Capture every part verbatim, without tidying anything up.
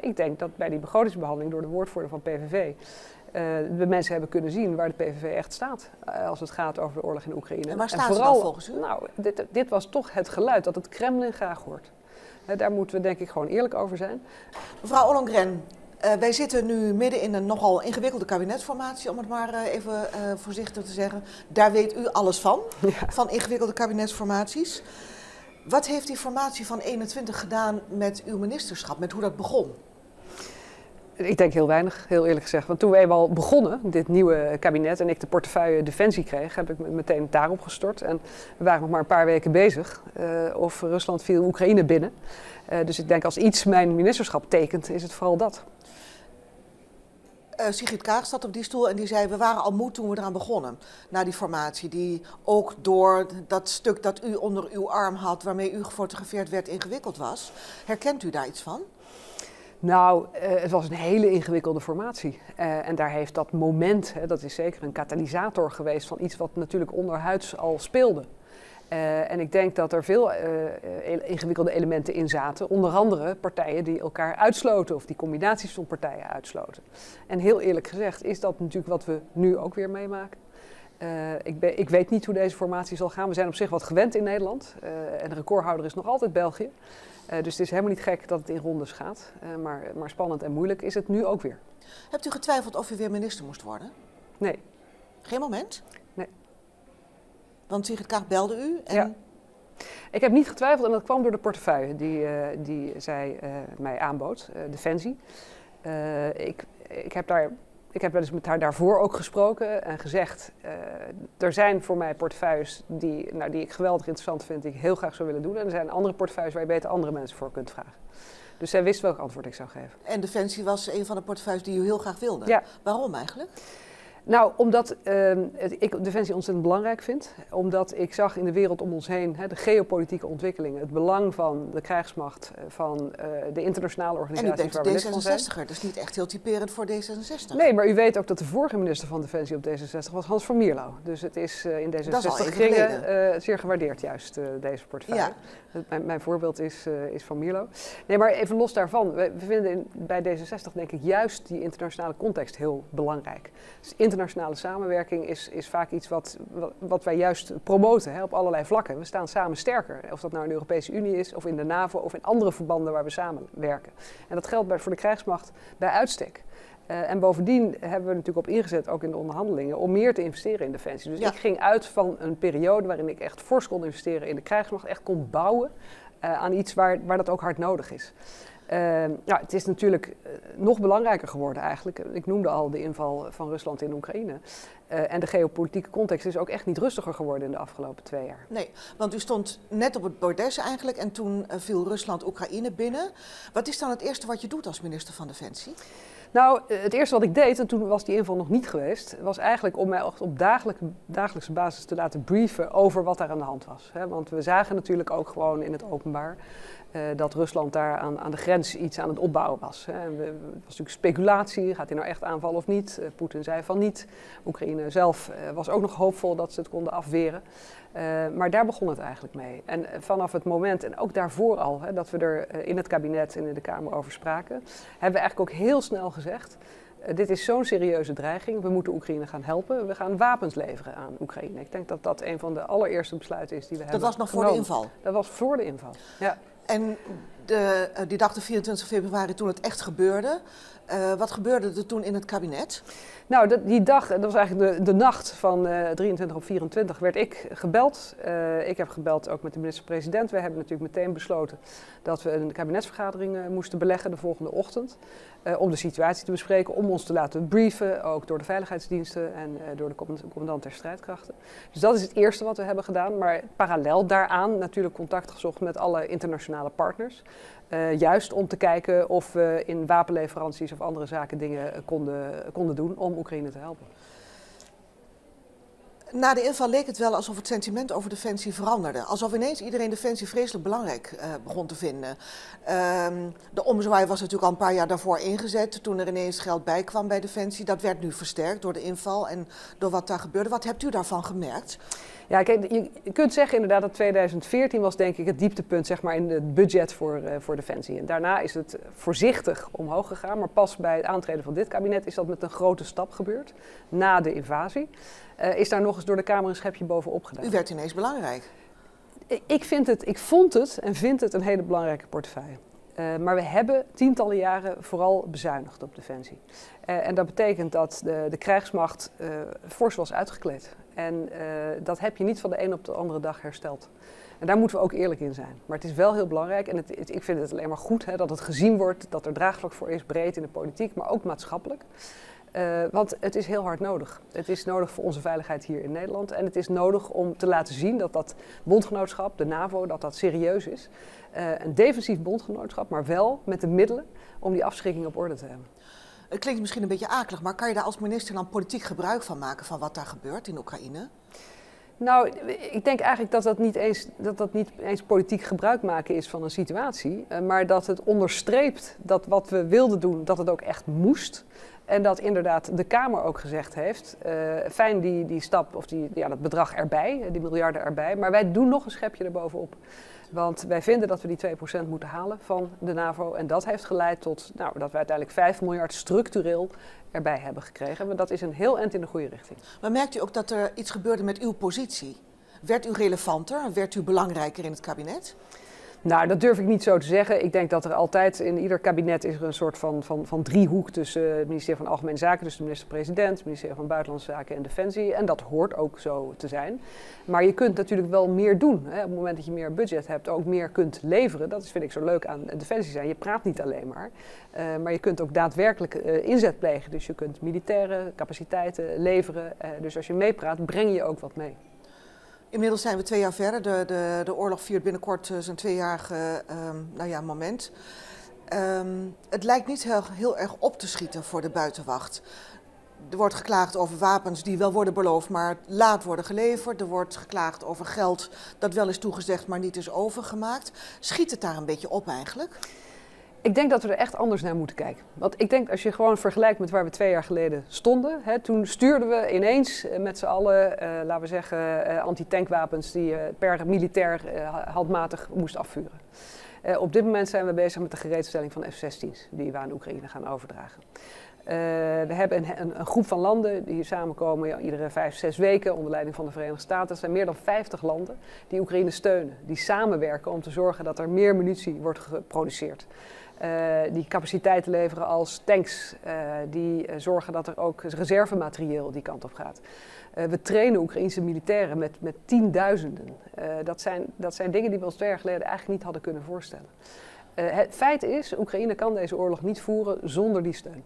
ik denk dat bij die begrotingsbehandeling door de woordvoerder van P V V uh, de mensen hebben kunnen zien waar de P V V echt staat uh, als het gaat over de oorlog in Oekraïne. En waar staat en vooral, ze dan volgens u? Nou, dit, dit was toch het geluid dat het Kremlin graag hoort. Uh, daar moeten we denk ik gewoon eerlijk over zijn. Mevrouw Ollongren, uh, wij zitten nu midden in een nogal ingewikkelde kabinetsformatie, om het maar uh, even uh, voorzichtig te zeggen. Daar weet u alles van, ja. van ingewikkelde kabinetsformaties. Wat heeft die formatie van eenentwintig gedaan met uw ministerschap, met hoe dat begon? Ik denk heel weinig, heel eerlijk gezegd. Want toen we eenmaal begonnen, dit nieuwe kabinet, en ik de portefeuille Defensie kreeg, heb ik me meteen daarop gestort. En we waren nog maar een paar weken bezig. Uh, of Rusland viel Oekraïne binnen. Uh, dus ik denk als iets mijn ministerschap tekent, is het vooral dat. Uh, Sigrid Kaag zat op die stoel en die zei, we waren al moe toen we eraan begonnen. Na die formatie, die ook door dat stuk dat u onder uw arm had, waarmee u gefotografeerd werd, ingewikkeld was. Herkent u daar iets van? Nou, uh, het was een hele ingewikkelde formatie. Uh, en daar heeft dat moment, hè, dat is zeker een katalysator geweest van iets wat natuurlijk onderhuids al speelde. Uh, en ik denk dat er veel uh, ingewikkelde elementen in zaten. Onder andere partijen die elkaar uitsloten of die combinaties van partijen uitsloten. En heel eerlijk gezegd is dat natuurlijk wat we nu ook weer meemaken. Uh, ik, ben, ik weet niet hoe deze formatie zal gaan. We zijn op zich wat gewend in Nederland. Uh, en de recordhouder is nog altijd België. Uh, dus het is helemaal niet gek dat het in rondes gaat. Uh, maar, maar spannend en moeilijk is het nu ook weer. Hebt u getwijfeld of u weer minister moest worden? Nee. Geen moment? Nee. Want Sigrid Kaag belde u? En... Ja. Ik heb niet getwijfeld en dat kwam door de portefeuille die, uh, die zij uh, mij aanbood, uh, Defensie. Uh, ik, ik heb daar... Ik heb wel eens met haar daarvoor ook gesproken en gezegd, uh, er zijn voor mij portefeuilles die, nou, die ik geweldig interessant vind, die ik heel graag zou willen doen. En er zijn andere portefeuilles waar je beter andere mensen voor kunt vragen. Dus zij wist welk antwoord ik zou geven. En Defensie was een van de portefeuilles die u heel graag wilde? Ja. Waarom eigenlijk? Nou, omdat uh, ik Defensie ontzettend belangrijk vind. Omdat ik zag in de wereld om ons heen hè, de geopolitieke ontwikkelingen. Het belang van de krijgsmacht, van uh, de internationale organisaties. En u bent waar we D lid van zijn. zesenzestig'er, dus niet echt heel typerend voor D zesenzestig. Nee, maar u weet ook dat de vorige minister van Defensie op D zesenzestig was Hans van Mierlo. Dus het is uh, in D zesenzestig kringen uh, zeer gewaardeerd juist uh, deze portefeuille. Ja. Mijn, mijn voorbeeld is, uh, is van Mierlo. Nee, maar even los daarvan. We, we vinden in, bij D zesenzestig denk ik juist die internationale context heel belangrijk. Dus internationale samenwerking is, is vaak iets wat, wat, wat wij juist promoten hè, op allerlei vlakken. We staan samen sterker. Of dat nou in de Europese Unie is, of in de NAVO, of in andere verbanden waar we samenwerken. En dat geldt bij, voor de krijgsmacht bij uitstek. Uh, en bovendien hebben we natuurlijk op ingezet, ook in de onderhandelingen, om meer te investeren in defensie. Dus ja. ik ging uit van een periode waarin ik echt fors kon investeren in de krijgsmacht, echt kon bouwen uh, aan iets waar, waar dat ook hard nodig is. Uh, nou, het is natuurlijk uh, nog belangrijker geworden eigenlijk. Ik noemde al de inval van Rusland in Oekraïne. Uh, en de geopolitieke context is ook echt niet rustiger geworden in de afgelopen twee jaar. Nee, want u stond net op het bordes eigenlijk en toen uh, viel Rusland Oekraïne binnen. Wat is dan het eerste wat je doet als minister van Defensie? Nou, het eerste wat ik deed, en toen was die inval nog niet geweest, was eigenlijk om mij op dagelijkse, dagelijkse basis te laten brieven over wat daar aan de hand was. Hè? Want we zagen natuurlijk ook gewoon in het openbaar uh, dat Rusland daar aan, aan de grens iets aan het opbouwen was. Hè? Het was natuurlijk speculatie, gaat hij nou echt aanvallen of niet? Uh, Poetin zei van niet. Oekraïne zelf uh, was ook nog hoopvol dat ze het konden afweren. Uh, maar daar begon het eigenlijk mee. En uh, vanaf het moment, en ook daarvoor al, hè, dat we er uh, in het kabinet en in de Kamer over spraken, hebben we eigenlijk ook heel snel gezegd, uh, dit is zo'n serieuze dreiging, we moeten Oekraïne gaan helpen, we gaan wapens leveren aan Oekraïne. Ik denk dat dat een van de allereerste besluiten is die we dat hebben Dat was nog genomen. voor de inval? Dat was voor de inval, ja. En de, die dag de vierentwintigste februari toen het echt gebeurde, uh, wat gebeurde er toen in het kabinet? Nou, de, die dag, dat was eigenlijk de, de nacht van uh, drieëntwintig op vierentwintig, werd ik gebeld. Uh, ik heb gebeld ook met de minister-president. We hebben natuurlijk meteen besloten dat we een kabinetsvergadering uh, moesten beleggen de volgende ochtend. Uh, om de situatie te bespreken, om ons te laten brieven, ook door de veiligheidsdiensten en uh, door de commandant der strijdkrachten. Dus dat is het eerste wat we hebben gedaan. Maar parallel daaraan natuurlijk contact gezocht met alle internationale partners. Uh, juist om te kijken of we in wapenleveranties of andere zaken dingen konden, konden doen om Oekraïne te helpen. Na de inval leek het wel alsof het sentiment over Defensie veranderde. Alsof ineens iedereen Defensie vreselijk belangrijk uh, begon te vinden. Uh, de ommezwaai was natuurlijk al een paar jaar daarvoor ingezet. Toen er ineens geld bij kwam bij Defensie. Dat werd nu versterkt door de inval en door wat daar gebeurde. Wat hebt u daarvan gemerkt? Ja, kijk, je kunt zeggen inderdaad dat tweeduizend veertien was denk ik het dieptepunt zeg maar, in het budget voor, uh, voor Defensie. En daarna is het voorzichtig omhoog gegaan. Maar pas bij het aantreden van dit kabinet is dat met een grote stap gebeurd. Na de invasie. Uh, is daar nog eens door de Kamer een schepje bovenop gedaan. U werd ineens belangrijk. Ik, vind het, ik vond het en vind het een hele belangrijke portefeuille. Uh, maar we hebben tientallen jaren vooral bezuinigd op Defensie. Uh, en dat betekent dat de, de krijgsmacht uh, fors was uitgekleed. En uh, dat heb je niet van de een op de andere dag hersteld. En daar moeten we ook eerlijk in zijn. Maar het is wel heel belangrijk en het, het, ik vind het alleen maar goed hè, dat het gezien wordt, dat er draagvlak voor is, breed in de politiek, maar ook maatschappelijk. Uh, want het is heel hard nodig. Het is nodig voor onze veiligheid hier in Nederland. En het is nodig om te laten zien dat dat bondgenootschap, de NAVO, dat dat serieus is. Uh, een defensief bondgenootschap, maar wel met de middelen om die afschrikking op orde te hebben. Het klinkt misschien een beetje akelig, maar kan je daar als minister dan politiek gebruik van maken van wat daar gebeurt in Oekraïne? Nou, ik denk eigenlijk dat dat niet eens, dat dat niet eens politiek gebruik maken is van een situatie. Uh, maar dat het onderstreept dat wat we wilden doen, dat het ook echt moest. En dat inderdaad de Kamer ook gezegd heeft, uh, fijn die, die stap of die, ja, dat bedrag erbij, die miljarden erbij. Maar wij doen nog een schepje erbovenop. Want wij vinden dat we die twee procent moeten halen van de NAVO. En dat heeft geleid tot nou, dat we uiteindelijk vijf miljard structureel erbij hebben gekregen. Maar dat is een heel eind in de goede richting. Maar merkt u ook dat er iets gebeurde met uw positie? Werd u relevanter? Werd u belangrijker in het kabinet? Nou, dat durf ik niet zo te zeggen. Ik denk dat er altijd in ieder kabinet is er een soort van, van, van driehoek tussen het ministerie van Algemene Zaken, dus de minister-president, het ministerie van Buitenlandse Zaken en Defensie. En dat hoort ook zo te zijn. Maar je kunt natuurlijk wel meer doen. Hè. Op het moment dat je meer budget hebt, ook meer kunt leveren. Dat is, vind ik zo leuk aan Defensie zijn. Je praat niet alleen maar. Uh, maar je kunt ook daadwerkelijk uh, inzet plegen. Dus je kunt militaire capaciteiten leveren. Uh, dus als je meepraat, breng je ook wat mee. Inmiddels zijn we twee jaar verder. De, de, de oorlog viert binnenkort uh, zijn tweejarige um, nou ja, moment. Um, het lijkt niet heel, heel erg op te schieten voor de buitenwacht. Er wordt geklaagd over wapens die wel worden beloofd, maar laat worden geleverd. Er wordt geklaagd over geld dat wel is toegezegd, maar niet is overgemaakt. Schiet het daar een beetje op eigenlijk? Ik denk dat we er echt anders naar moeten kijken. Want ik denk als je gewoon vergelijkt met waar we twee jaar geleden stonden. Hè, toen stuurden we ineens met z'n allen, uh, laten we zeggen, uh, anti-tankwapens die je per militair uh, handmatig moest afvuren. Uh, op dit moment zijn we bezig met de gereedstelling van F zestien's die we aan Oekraïne gaan overdragen. Uh, we hebben een, een, een groep van landen die hier samenkomen ja, iedere vijf, zes weken onder leiding van de Verenigde Staten. Er zijn meer dan vijftig landen die Oekraïne steunen, die samenwerken om te zorgen dat er meer munitie wordt geproduceerd. Uh, die capaciteiten leveren als tanks, uh, die uh, zorgen dat er ook reservematerieel die kant op gaat. Uh, we trainen Oekraïnse militairen met, met tienduizenden. Uh, dat, zijn, dat zijn dingen die we ons twee jaar geleden eigenlijk niet hadden kunnen voorstellen. Uh, het feit is, Oekraïne kan deze oorlog niet voeren zonder die steun.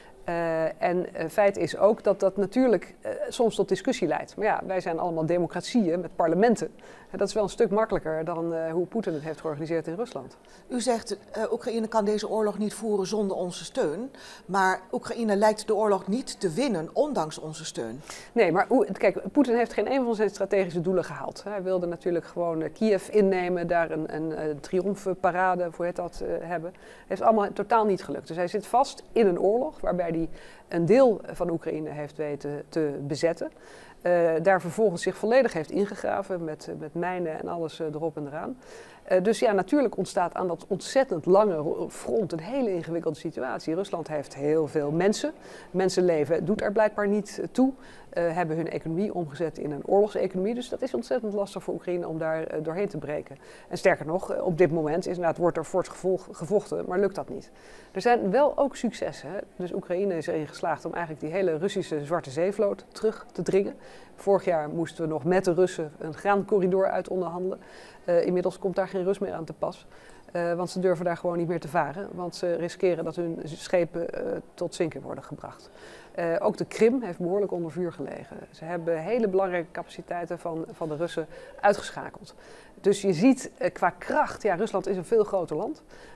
Uh, en uh, feit is ook dat dat natuurlijk uh, soms tot discussie leidt. Maar ja, wij zijn allemaal democratieën met parlementen. Uh, dat is wel een stuk makkelijker dan uh, hoe Poetin het heeft georganiseerd in Rusland. U zegt, uh, Oekraïne kan deze oorlog niet voeren zonder onze steun. Maar Oekraïne lijkt de oorlog niet te winnen, ondanks onze steun. Nee, maar kijk, Poetin heeft geen een van zijn strategische doelen gehaald. Hij wilde natuurlijk gewoon uh, Kiev innemen, daar een, een, een triomfparade, hoe heet dat, uh, hebben. Dat heeft allemaal totaal niet gelukt. Dus hij zit vast in een oorlog waarbij hij een deel van Oekraïne heeft weten te bezetten. Uh, daar vervolgens zich volledig heeft ingegraven met, met mijnen en alles uh, erop en eraan. Uh, dus ja, natuurlijk ontstaat aan dat ontzettend lange front een hele ingewikkelde situatie. Rusland heeft heel veel mensen. Mensenleven doet er blijkbaar niet toe. Uh, hebben hun economie omgezet in een oorlogseconomie. Dus dat is ontzettend lastig voor Oekraïne om daar uh, doorheen te breken. En sterker nog, uh, op dit moment is, inderdaad, wordt er fors gevochten, maar lukt dat niet. Er zijn wel ook successen. Hè? Dus Oekraïne is erin geslaagd om eigenlijk die hele Russische Zwarte Zeevloot terug te dringen. Vorig jaar moesten we nog met de Russen een graancorridor uit onderhandelen. Uh, inmiddels komt daar geen rust meer aan te pas. Uh, want ze durven daar gewoon niet meer te varen. Want ze riskeren dat hun schepen uh, tot zinken worden gebracht. Uh, ook de Krim heeft behoorlijk onder vuur gelegen. Ze hebben hele belangrijke capaciteiten van, van de Russen uitgeschakeld. Dus je ziet uh, qua kracht, ja, Rusland is een veel groter land.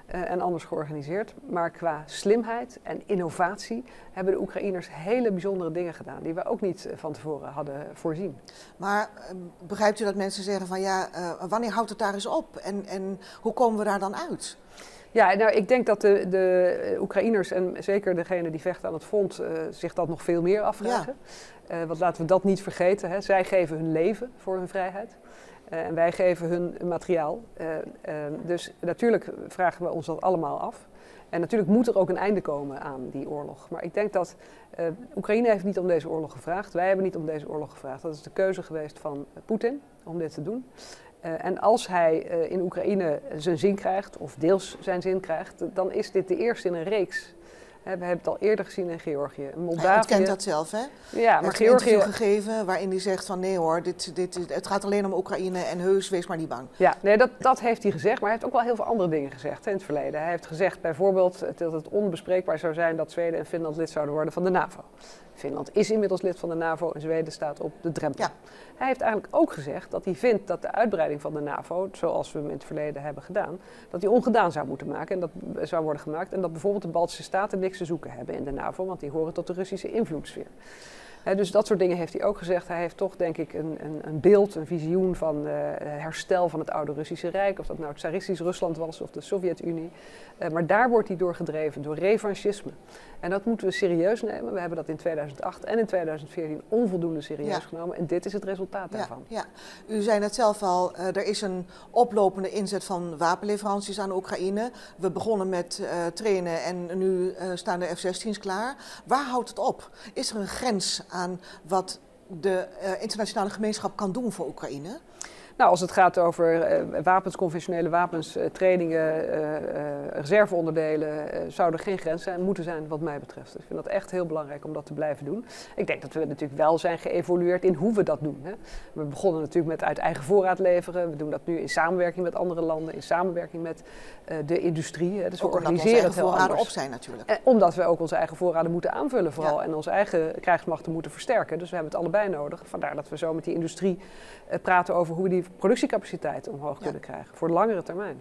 uh, en anders georganiseerd. Maar qua slimheid en innovatie hebben de Oekraïners hele bijzondere dingen gedaan die we ook niet van tevoren hadden voorzien. Maar uh, begrijpt u dat mensen zeggen van ja, uh, wanneer houdt het daar eens op en, en hoe komen we daar dan uit? Ja, nou, ik denk dat de, de Oekraïners en zeker degenen die vechten aan het front uh, zich dat nog veel meer afvragen. Ja. Uh, want laten we dat niet vergeten. Hè. Zij geven hun leven voor hun vrijheid. Uh, en wij geven hun materiaal. Uh, uh, dus natuurlijk vragen we ons dat allemaal af. En natuurlijk moet er ook een einde komen aan die oorlog. Maar ik denk dat uh, Oekraïne heeft niet om deze oorlog gevraagd. Wij hebben niet om deze oorlog gevraagd. Dat is de keuze geweest van Poetin om dit te doen. Uh, en als hij uh, in Oekraïne zijn zin krijgt, of deels zijn zin krijgt, dan is dit de eerste in een reeks. He, we hebben het al eerder gezien in Georgië. Moldavië. Hij ontkent dat zelf, hè? Ja, maar Georgië heeft een interview gegeven waarin hij zegt van nee hoor, dit, dit, het gaat alleen om Oekraïne en heus, wees maar niet bang. Ja, nee, dat, dat heeft hij gezegd, maar hij heeft ook wel heel veel andere dingen gezegd hè, in het verleden. Hij heeft gezegd bijvoorbeeld dat het onbespreekbaar zou zijn dat Zweden en Finland lid zouden worden van de NAVO. Finland is inmiddels lid van de NAVO en Zweden staat op de drempel. Ja. Hij heeft eigenlijk ook gezegd dat hij vindt dat de uitbreiding van de NAVO, zoals we hem in het verleden hebben gedaan, dat die ongedaan zou moeten maken en dat zou worden gemaakt. En dat bijvoorbeeld de Baltische Staten niks te zoeken hebben in de NAVO, want die horen tot de Russische invloedssfeer. He, dus dat soort dingen heeft hij ook gezegd. Hij heeft toch, denk ik, een, een, een beeld, een visioen van uh, herstel van het oude Russische Rijk. Of dat nou het tsaristisch Rusland was of de Sovjet-Unie. Uh, maar daar wordt hij door gedreven, door revanchisme. En dat moeten we serieus nemen. We hebben dat in tweeduizend acht en in tweeduizend veertien onvoldoende serieus ja. genomen. En dit is het resultaat daarvan. Ja, ja. U zei net zelf al, uh, er is een oplopende inzet van wapenleveranties aan Oekraïne. We begonnen met uh, trainen en nu uh, staan de F zestien's klaar. Waar houdt het op? Is er een grens aan wat de uh, internationale gemeenschap kan doen voor Oekraïne? Nou, als het gaat over uh, wapens, conventionele wapens, uh, trainingen, uh, uh, reserveonderdelen, uh, zou er geen grens zijn, moeten zijn wat mij betreft. Ik vind dat echt heel belangrijk om dat te blijven doen. Ik denk dat we natuurlijk wel zijn geëvolueerd in hoe we dat doen. Hè. We begonnen natuurlijk met uit eigen voorraad leveren. We doen dat nu in samenwerking met andere landen, in samenwerking met uh, de industrie. Hè. Dus we organiseren het heel anders. Voorraden op zijn natuurlijk. En omdat we ook onze eigen voorraden moeten aanvullen vooral. Ja. En onze eigen krijgsmachten moeten versterken. Dus we hebben het allebei nodig. Vandaar dat we zo met die industrie uh, praten over hoe we die productiecapaciteit omhoog ja. kunnen krijgen, voor de langere termijn.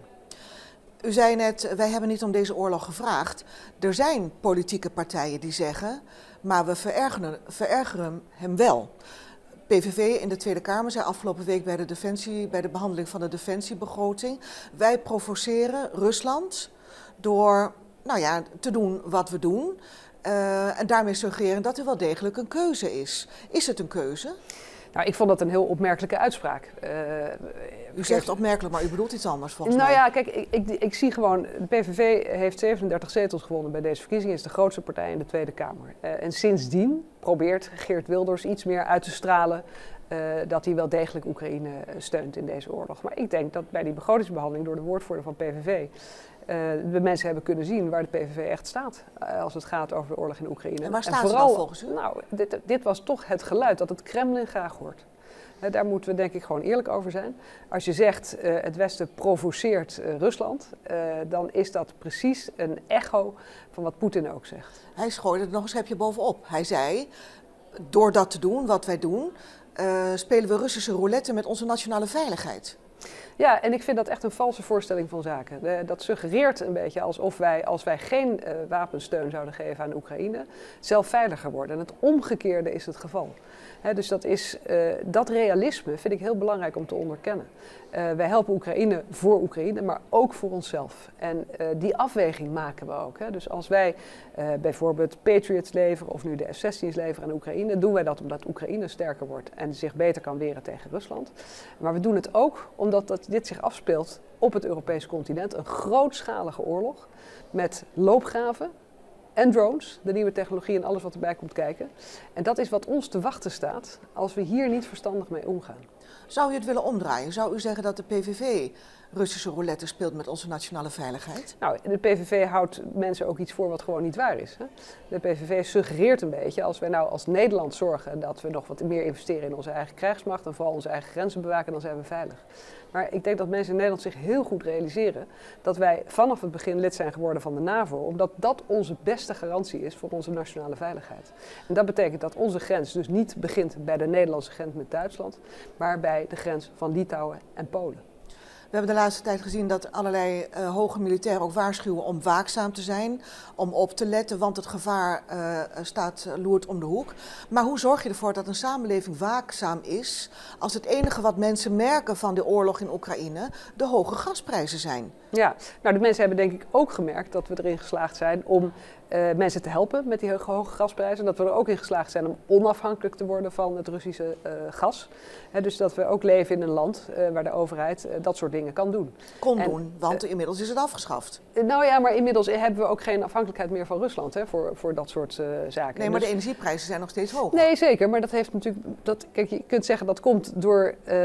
U zei net, wij hebben niet om deze oorlog gevraagd. Er zijn politieke partijen die zeggen, maar we verergeren, verergeren hem wel. P V V in de Tweede Kamer zei afgelopen week bij de, defensie, bij de behandeling van de defensiebegroting, wij provoceren Rusland door nou ja, te doen wat we doen. Uh, en daarmee suggereren dat er wel degelijk een keuze is. Is het een keuze? Nou, ik vond dat een heel opmerkelijke uitspraak. Uh, u zegt opmerkelijk, maar u bedoelt iets anders volgens nou mij. Nou ja, kijk, ik, ik, ik zie gewoon, de P V V heeft zevenendertig zetels gewonnen bij deze verkiezingen, is de grootste partij in de Tweede Kamer. Uh, en sindsdien probeert Geert Wilders iets meer uit te stralen uh, dat hij wel degelijk Oekraïne steunt in deze oorlog. Maar ik denk dat bij die begrotingsbehandeling door de woordvoerder van P V V Uh, we mensen hebben kunnen zien waar de P V V echt staat uh, als het gaat over de oorlog in Oekraïne. En waar staat en vooral, ze dan volgens u? Nou, dit, dit was toch het geluid dat het Kremlin graag hoort. Uh, daar moeten we denk ik gewoon eerlijk over zijn. Als je zegt uh, het Westen provoceert uh, Rusland, uh, dan is dat precies een echo van wat Poetin ook zegt. Hij gooide er nog een schepje bovenop. Hij zei, door dat te doen, wat wij doen, uh, spelen we Russische roulette met onze nationale veiligheid. Ja, en ik vind dat echt een valse voorstelling van zaken. De, dat suggereert een beetje alsof wij, als wij geen uh, wapensteun zouden geven aan Oekraïne, zelf veiliger worden. En het omgekeerde is het geval. He, dus dat, is, uh, dat realisme vind ik heel belangrijk om te onderkennen. Uh, wij helpen Oekraïne voor Oekraïne, maar ook voor onszelf. En uh, die afweging maken we ook. Hè. Dus als wij uh, bijvoorbeeld Patriots leveren of nu de F zestien's leveren aan Oekraïne, doen wij dat omdat Oekraïne sterker wordt en zich beter kan weren tegen Rusland. Maar we doen het ook omdat dat dit zich afspeelt op het Europese continent. Een grootschalige oorlog met loopgraven en drones, de nieuwe technologie en alles wat erbij komt kijken. En dat is wat ons te wachten staat als we hier niet verstandig mee omgaan. Zou u het willen omdraaien? Zou u zeggen dat de P V V Russische roulette speelt met onze nationale veiligheid? Nou, de P V V houdt mensen ook iets voor wat gewoon niet waar is. Hè? De P V V suggereert een beetje, als wij nou als Nederland zorgen dat we nog wat meer investeren in onze eigen krijgsmacht en vooral onze eigen grenzen bewaken, dan zijn we veilig. Maar ik denk dat mensen in Nederland zich heel goed realiseren dat wij vanaf het begin lid zijn geworden van de NAVO, omdat dat onze beste garantie is voor onze nationale veiligheid. En dat betekent dat onze grens dus niet begint bij de Nederlandse grens met Duitsland, maar bij de grens van Litouwen en Polen. We hebben de laatste tijd gezien dat allerlei uh, hoge militairen ook waarschuwen om waakzaam te zijn, om op te letten, want het gevaar uh, staat, uh, loert om de hoek. Maar hoe zorg je ervoor dat een samenleving waakzaam is als het enige wat mensen merken van de oorlog in Oekraïne de hoge gasprijzen zijn? Ja, nou de mensen hebben denk ik ook gemerkt dat we erin geslaagd zijn om uh, mensen te helpen met die hoge, hoge gasprijzen. Dat we er ook in geslaagd zijn om onafhankelijk te worden van het Russische uh, gas. He, dus dat we ook leven in een land uh, waar de overheid uh, dat soort dingen kan doen. Kon en, doen, want uh, inmiddels is het afgeschaft. Uh, nou ja, maar inmiddels hebben we ook geen afhankelijkheid meer van Rusland hè, voor, voor dat soort uh, zaken. Nee, maar dus, de energieprijzen zijn nog steeds hoog. Nee, zeker. Maar dat heeft natuurlijk. Dat, kijk, je kunt zeggen dat komt door uh, uh,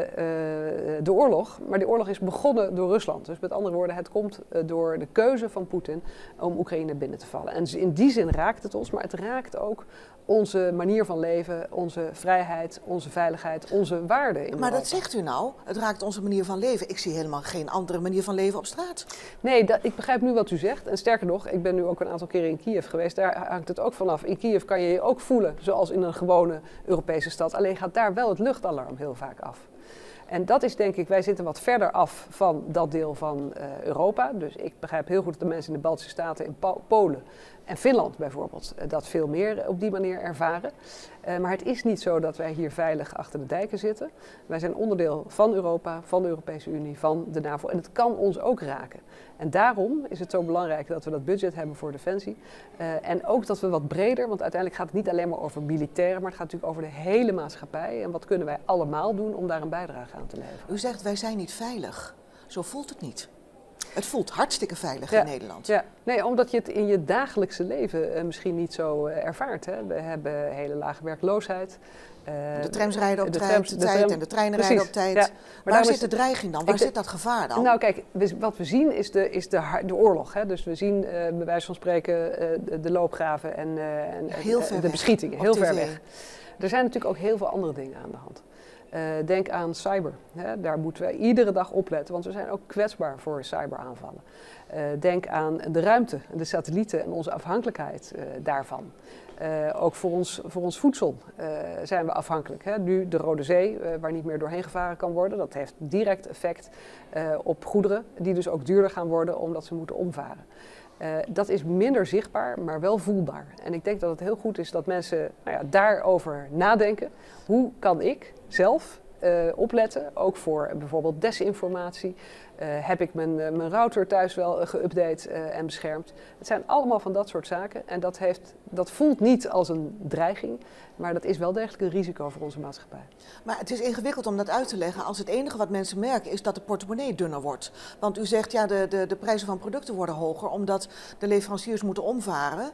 de oorlog. Maar die oorlog is begonnen door Rusland. Dus met andere woorden, het komt uh, door de keuze van Poetin om Oekraïne binnen te vallen. En dus in die zin raakt het ons, maar het raakt ook onze manier van leven, onze vrijheid, onze veiligheid, onze waarden. In maar Europa. Dat zegt u nou, het raakt onze manier van leven. Ik zie helemaal geen andere manier van leven op straat. Nee, dat, ik begrijp nu wat u zegt. En sterker nog, ik ben nu ook een aantal keren in Kiev geweest. Daar hangt het ook vanaf. In Kiev kan je je ook voelen zoals in een gewone Europese stad. Alleen gaat daar wel het luchtalarm heel vaak af. En dat is denk ik, wij zitten wat verder af van dat deel van uh, Europa. Dus ik begrijp heel goed dat de mensen in de Baltische Staten, in po- Polen en Finland bijvoorbeeld, uh, dat veel meer op die manier ervaren. Uh, maar het is niet zo dat wij hier veilig achter de dijken zitten. Wij zijn onderdeel van Europa, van de Europese Unie, van de NAVO. En het kan ons ook raken. En daarom is het zo belangrijk dat we dat budget hebben voor defensie. Uh, en ook dat we wat breder, want uiteindelijk gaat het niet alleen maar over militairen, maar het gaat natuurlijk over de hele maatschappij. En wat kunnen wij allemaal doen om daar een bijdrage aan te leveren? U zegt, wij zijn niet veilig. Zo voelt het niet. Het voelt hartstikke veilig ja, in Nederland. Ja, nee, omdat je het in je dagelijkse leven uh, misschien niet zo uh, ervaart. Hè. We hebben hele lage werkloosheid. Uh, de trams rijden op de tijd, trams, de de tijd tram, en de treinen precies, rijden op tijd. Ja. Maar waar zit is, de dreiging dan? Waar ik, zit dat gevaar dan? Nou kijk, we, wat we zien is de, is de, de oorlog. Hè. Dus we zien uh, bij wijze van spreken uh, de, de loopgraven en, uh, en heel ver de weg, beschietingen. Heel T V. ver weg. Er zijn natuurlijk ook heel veel andere dingen aan de hand. Uh, denk aan cyber. Hè. Daar moeten we iedere dag op letten, want we zijn ook kwetsbaar voor cyberaanvallen. Uh, denk aan de ruimte, de satellieten en onze afhankelijkheid uh, daarvan. Uh, ook voor ons, voor ons voedsel uh, zijn we afhankelijk. Hè. Nu de Rode Zee, uh, waar niet meer doorheen gevaren kan worden. Dat heeft direct effect uh, op goederen, die dus ook duurder gaan worden omdat ze moeten omvaren. Uh, dat is minder zichtbaar, maar wel voelbaar. En ik denk dat het heel goed is dat mensen nou ja, daarover nadenken. Hoe kan ik zelf uh, opletten, ook voor bijvoorbeeld desinformatie? Uh, heb ik mijn, uh, mijn router thuis wel uh, geüpdate uh, en beschermd? Het zijn allemaal van dat soort zaken. En dat, heeft, dat voelt niet als een dreiging, maar dat is wel degelijk een risico voor onze maatschappij. Maar het is ingewikkeld om dat uit te leggen als het enige wat mensen merken is dat de portemonnee dunner wordt. Want u zegt ja, de, de, de prijzen van producten worden hoger omdat de leveranciers moeten omvaren.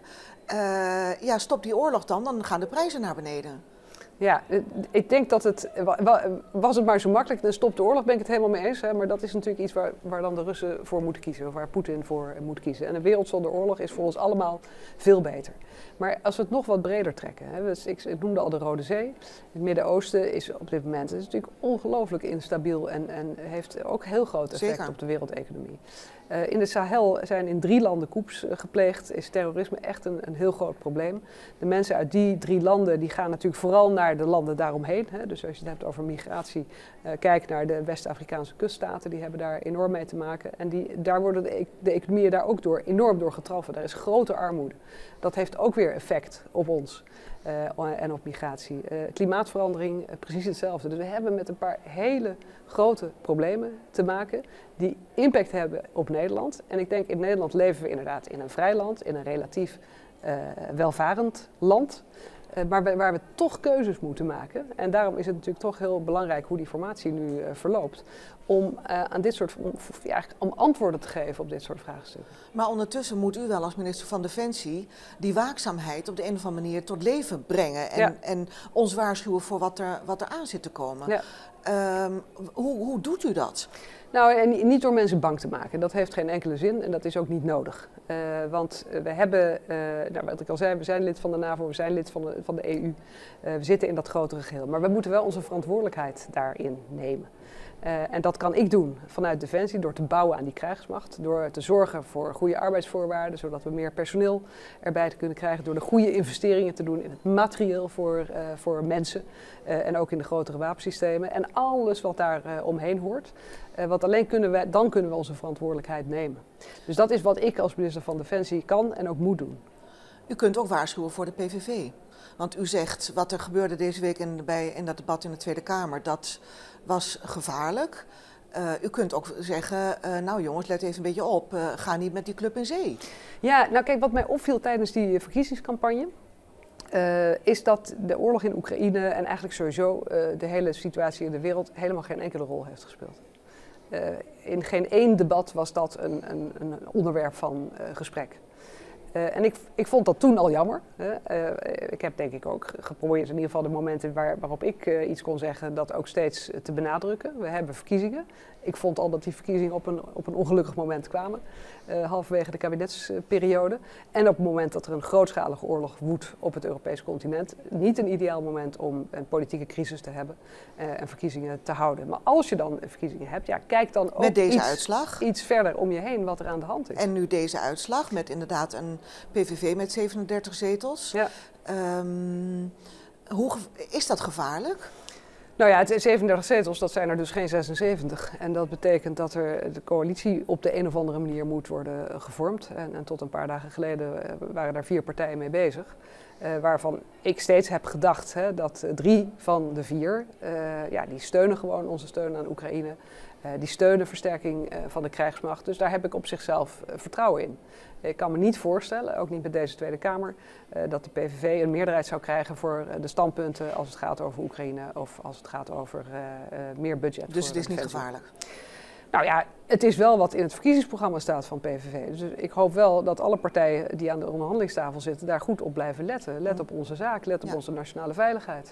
Uh, ja, stop die oorlog dan, dan gaan de prijzen naar beneden. Ja, ik denk dat het, was het maar zo makkelijk, dan stopt de oorlog, ben ik het helemaal mee eens. Hè, maar dat is natuurlijk iets waar, waar dan de Russen voor moeten kiezen, of waar Poetin voor moet kiezen. En een wereld zonder oorlog is voor ons allemaal veel beter. Maar als we het nog wat breder trekken, hè, dus ik, ik noemde al de Rode Zee. Het Midden-Oosten is op dit moment is natuurlijk ongelooflijk instabiel en, en heeft ook heel groot effect Zeker. op de wereldeconomie. Uh, in de Sahel zijn in drie landen coups uh, gepleegd, is terrorisme echt een, een heel groot probleem. De mensen uit die drie landen die gaan natuurlijk vooral naar de landen daaromheen. Hè. Dus als je het hebt over migratie, uh, kijk naar de West-Afrikaanse kuststaten, die hebben daar enorm mee te maken. En die, daar worden de, de economieën daar ook door, enorm door getroffen. Daar is grote armoede. Dat heeft ook weer effect op ons. Uh, en op migratie. Uh, klimaatverandering, uh, precies hetzelfde. Dus we hebben met een paar hele grote problemen te maken die impact hebben op Nederland. En ik denk in Nederland leven we inderdaad in een vrij land, in een relatief uh, welvarend land. Uh, maar we, waar we toch keuzes moeten maken. En daarom is het natuurlijk toch heel belangrijk hoe die formatie nu uh, verloopt. Om, uh, aan dit soort, om, ja, om antwoorden te geven op dit soort vraagstukken. Maar ondertussen moet u wel als minister van Defensie die waakzaamheid op de een of andere manier tot leven brengen. En, ja. en ons waarschuwen voor wat er, wat er aan zit te komen. Ja. Um, hoe, hoe doet u dat? Nou, en niet door mensen bang te maken. Dat heeft geen enkele zin en dat is ook niet nodig. Uh, want we hebben, uh, nou, wat ik al zei, we zijn lid van de NAVO, we zijn lid van de, van de E U. Uh, we zitten in dat grotere geheel. Maar we moeten wel onze verantwoordelijkheid daarin nemen. Uh, en dat kan ik doen vanuit Defensie door te bouwen aan die krijgsmacht. Door te zorgen voor goede arbeidsvoorwaarden, zodat we meer personeel erbij te kunnen krijgen. Door de goede investeringen te doen in het materieel voor, uh, voor mensen. Uh, en ook in de grotere wapensystemen. En alles wat daar uh, omheen hoort. Uh, want alleen kunnen we, dan kunnen we onze verantwoordelijkheid nemen. Dus dat is wat ik als minister van Defensie kan en ook moet doen. U kunt ook waarschuwen voor de P V V. Want u zegt, wat er gebeurde deze week in, bij, in dat debat in de Tweede Kamer, dat was gevaarlijk. Uh, u kunt ook zeggen, uh, nou jongens, let even een beetje op, uh, ga niet met die club in zee. Ja, nou kijk, wat mij opviel tijdens die verkiezingscampagne, uh, is dat de oorlog in Oekraïne en eigenlijk sowieso uh, de hele situatie in de wereld helemaal geen enkele rol heeft gespeeld. Uh, in geen één debat was dat een, een, een onderwerp van uh, gesprek. Uh, en ik, ik vond dat toen al jammer. Hè. Uh, ik heb denk ik ook geprobeerd in ieder geval de momenten waar, waarop ik uh, iets kon zeggen, dat ook steeds te benadrukken. We hebben verkiezingen. Ik vond al dat die verkiezingen op een, op een ongelukkig moment kwamen, uh, halverwege de kabinetsperiode. En op het moment dat er een grootschalige oorlog woedt op het Europese continent, niet een ideaal moment om een politieke crisis te hebben uh, en verkiezingen te houden. Maar als je dan verkiezingen hebt, ja, kijk dan ook met deze iets, uitslag. iets verder om je heen wat er aan de hand is. En nu deze uitslag met inderdaad een P V V met zevenendertig zetels. Ja. Um, hoe, is dat gevaarlijk? Nou ja, het zevenendertig zetels, dat zijn er dus geen zesenzeventig. En dat betekent dat er de coalitie op de een of andere manier moet worden gevormd. En, en tot een paar dagen geleden waren daar vier partijen mee bezig. Uh, waarvan ik steeds heb gedacht hè, dat drie van de vier, uh, ja, die steunen gewoon onze steun aan Oekraïne. Uh, die steunen versterking uh, van de krijgsmacht. Dus daar heb ik op zichzelf uh, vertrouwen in. Ik kan me niet voorstellen, ook niet bij deze Tweede Kamer, uh, dat de P V V een meerderheid zou krijgen voor uh, de standpunten als het gaat over Oekraïne of als het gaat over uh, uh, meer budget. Dus het is niet gevaarlijk? Nou ja, het is wel wat in het verkiezingsprogramma staat van P V V. Dus ik hoop wel dat alle partijen die aan de onderhandelingstafel zitten daar goed op blijven letten. Let op onze zaak, let op ja. onze nationale veiligheid.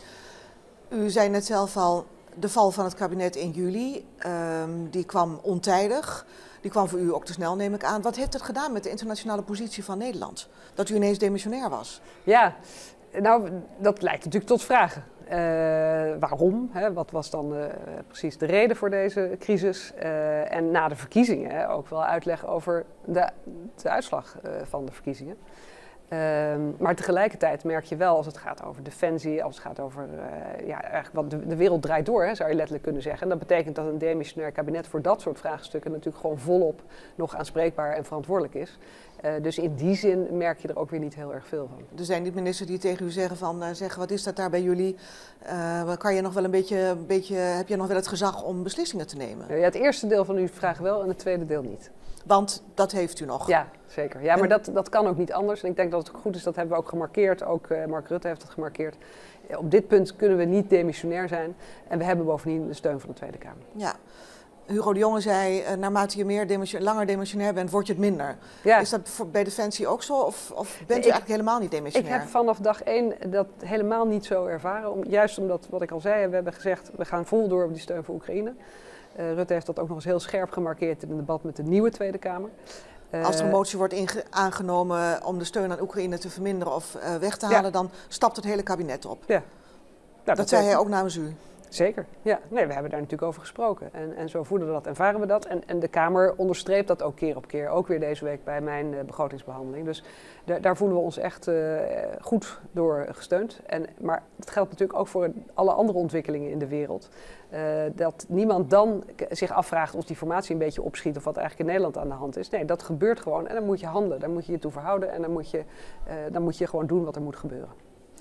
U zei net zelf al, de val van het kabinet in juli, um, die kwam ontijdig. Die kwam voor u ook te snel, neem ik aan. Wat heeft het gedaan met de internationale positie van Nederland? Dat u ineens demissionair was? Ja, nou, dat leidt natuurlijk tot vragen. Uh, waarom? Hè? Wat was dan uh, precies de reden voor deze crisis? Uh, en na de verkiezingen hè, ook wel uitleg over de, de uitslag uh, van de verkiezingen. Uh, maar tegelijkertijd merk je wel als het gaat over defensie, als het gaat over, uh, ja, eigenlijk wat de, de wereld draait door, hè, zou je letterlijk kunnen zeggen. En dat betekent dat een demissionair kabinet voor dat soort vraagstukken natuurlijk gewoon volop nog aanspreekbaar en verantwoordelijk is. Uh, dus in die zin merk je er ook weer niet heel erg veel van. Er zijn niet ministers die tegen u zeggen van, uh, zeggen, wat is dat daar bij jullie? Uh, kan je nog wel een beetje, een beetje, heb je nog wel het gezag om beslissingen te nemen? Uh, ja, het eerste deel van uw vraag wel en het tweede deel niet. Want dat heeft u nog. Ja, zeker. Ja, maar dat, dat kan ook niet anders. En ik denk dat het ook goed is, dat hebben we ook gemarkeerd. Ook uh, Mark Rutte heeft het gemarkeerd. Op dit punt kunnen we niet demissionair zijn. En we hebben bovendien de steun van de Tweede Kamer. Ja. Hugo de Jonge zei, uh, naarmate je meer demission, langer demissionair bent, word je het minder. Ja. Is dat voor, bij Defensie ook zo? Of, of bent u ik, eigenlijk helemaal niet demissionair? Ik heb vanaf dag één dat helemaal niet zo ervaren. Om, juist omdat, wat ik al zei, we hebben gezegd, we gaan vol door op die steun voor Oekraïne. Uh, Rutte heeft dat ook nog eens heel scherp gemarkeerd in een debat met de nieuwe Tweede Kamer. Uh, Als er een motie wordt inge- aangenomen om de steun aan Oekraïne te verminderen of uh, weg te halen, ja. dan stapt het hele kabinet op. Ja. Nou, dat, dat zei hij ook namens u. Zeker, ja. Nee, we hebben daar natuurlijk over gesproken. En, en zo voelen we dat, ervaren we dat. En, en de Kamer onderstreept dat ook keer op keer. Ook weer deze week bij mijn uh, begrotingsbehandeling. Dus da- daar voelen we ons echt uh, goed door gesteund. En, maar het geldt natuurlijk ook voor alle andere ontwikkelingen in de wereld. Uh, dat niemand dan k- zich afvraagt of die formatie een beetje opschiet of wat eigenlijk in Nederland aan de hand is. Nee, dat gebeurt gewoon en dan moet je handelen. Daar moet je je toe verhouden en dan moet je, uh, dan moet je gewoon doen wat er moet gebeuren.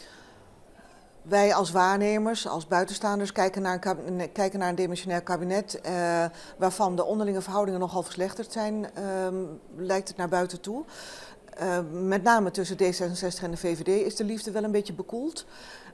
Wij als waarnemers, als buitenstaanders, kijken naar een, kabinet, kijken naar een demissionair kabinet uh, waarvan de onderlinge verhoudingen nogal verslechterd zijn, uh, lijkt het naar buiten toe. Uh, met name tussen D zesenzestig en de V V D is de liefde wel een beetje bekoeld.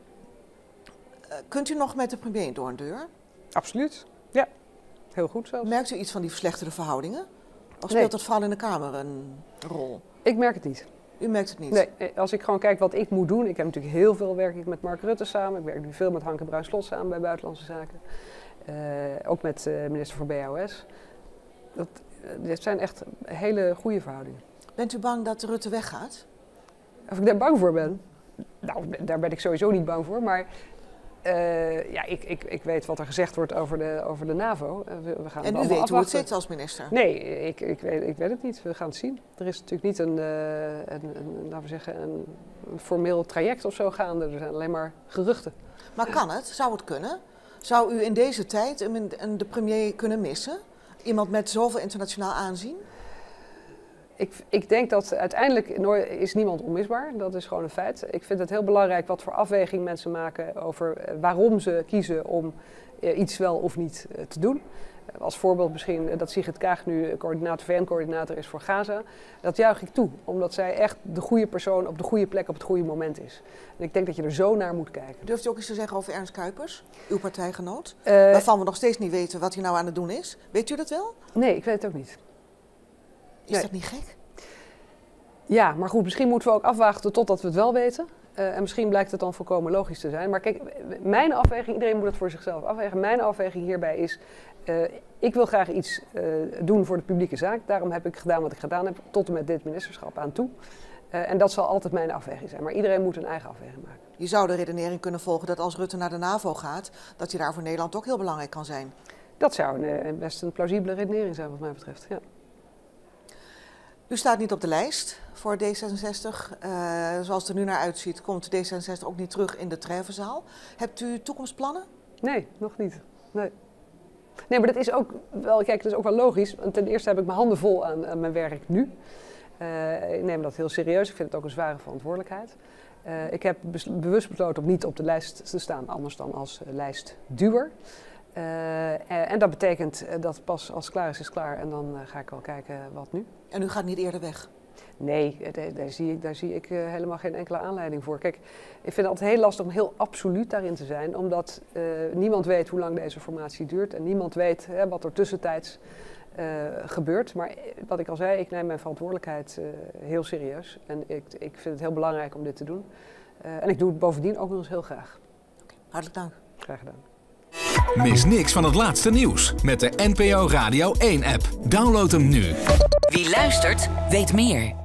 Uh, kunt u nog met de premier door een deur? Absoluut, ja. Heel goed zelfs. Merkt u iets van die verslechterde verhoudingen? Of speelt nee. dat vooral in de Kamer een rol? Ik merk het niet. U merkt het niet? Nee, als ik gewoon kijk wat ik moet doen. Ik heb natuurlijk heel veel werk ik met Mark Rutte samen. Ik werk nu veel met Hanke Bruins-Slot samen bij Buitenlandse Zaken. Uh, ook met uh, minister voor B H O S. Dat, uh, dat zijn echt hele goede verhoudingen. Bent u bang dat Rutte weggaat? Of ik daar bang voor ben? Nou, daar ben ik sowieso niet bang voor. Maar Uh, ja, ik, ik, ik weet wat er gezegd wordt over de, over de NAVO. Uh, we, we gaan en het u weet afwachten. hoe het zit als minister? Nee, ik, ik, weet, ik weet het niet. We gaan het zien. Er is natuurlijk niet een, uh, een, een, laten we zeggen, een, een formeel traject of zo gaande. Er zijn alleen maar geruchten. Maar kan het? Zou het kunnen? Zou u in deze tijd een, een, de premier kunnen missen? Iemand met zoveel internationaal aanzien? Ik, ik denk dat uiteindelijk is niemand onmisbaar. Dat is gewoon een feit. Ik vind het heel belangrijk wat voor afweging mensen maken over waarom ze kiezen om iets wel of niet te doen. Als voorbeeld misschien dat Sigrid Kaag nu coördinator, V N-coördinator is voor Gaza. Dat juich ik toe, omdat zij echt de goede persoon op de goede plek op het goede moment is. En ik denk dat je er zo naar moet kijken. Durft u ook iets te zeggen over Ernst Kuipers, uw partijgenoot? Uh, waarvan we nog steeds niet weten wat hij nou aan het doen is. Weet u dat wel? Nee, ik weet het ook niet. Is nee. dat niet gek? Ja, maar goed, misschien moeten we ook afwachten totdat we het wel weten. Uh, en misschien blijkt het dan volkomen logisch te zijn. Maar kijk, mijn afweging, iedereen moet het voor zichzelf afwegen. Mijn afweging hierbij is, uh, ik wil graag iets uh, doen voor de publieke zaak. Daarom heb ik gedaan wat ik gedaan heb, tot en met dit ministerschap aan toe. Uh, en dat zal altijd mijn afweging zijn. Maar iedereen moet een eigen afweging maken. Je zou de redenering kunnen volgen dat als Rutte naar de NAVO gaat, dat hij daar voor Nederland ook heel belangrijk kan zijn. Dat zou een, best een plausibele redenering zijn wat mij betreft, ja. U staat niet op de lijst voor D zesenzestig. Uh, zoals het er nu naar uitziet, komt D zesenzestig ook niet terug in de Treffenzaal. Hebt u toekomstplannen? Nee, nog niet. Nee. Nee, maar dat is ook wel, kijk, dat is ook wel logisch. Want ten eerste heb ik mijn handen vol aan, aan mijn werk nu. Uh, ik neem dat heel serieus. Ik vind het ook een zware verantwoordelijkheid. Uh, ik heb bes- bewust besloten om niet op de lijst te staan, anders dan als uh, lijstduwer. Uh, en dat betekent dat pas als het klaar is, is klaar. En dan uh, ga ik wel kijken wat nu. En u gaat niet eerder weg? Nee, daar, daar zie ik, daar zie ik uh, helemaal geen enkele aanleiding voor. Kijk, ik vind het altijd heel lastig om heel absoluut daarin te zijn. Omdat uh, niemand weet hoe lang deze formatie duurt. En niemand weet hè, wat er tussentijds uh, gebeurt. Maar wat ik al zei, ik neem mijn verantwoordelijkheid uh, heel serieus. En ik, ik vind het heel belangrijk om dit te doen. Uh, en ik doe het bovendien ook nog eens heel graag. Okay, hartelijk dank. Graag gedaan. Mis niks van het laatste nieuws met de N P O Radio één app. Download hem nu. Wie luistert, weet meer.